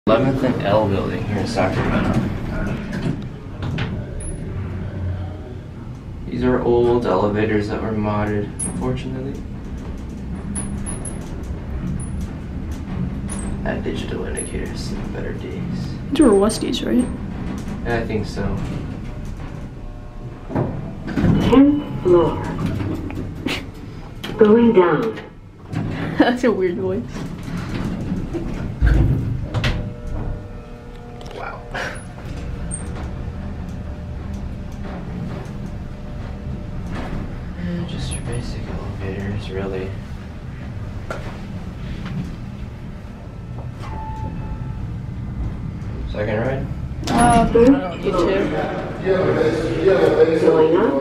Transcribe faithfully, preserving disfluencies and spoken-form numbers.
Eleventh and L building here in Sacramento. These are old elevators that were modded, unfortunately. That digital indicator has seen better days. These were Westies, right? Yeah, I think so. tenth floor. Going down. That's a weird voice. Wow. Eh, just your basic elevators, really. Second ride? Uh, I don't know, you too. Going up.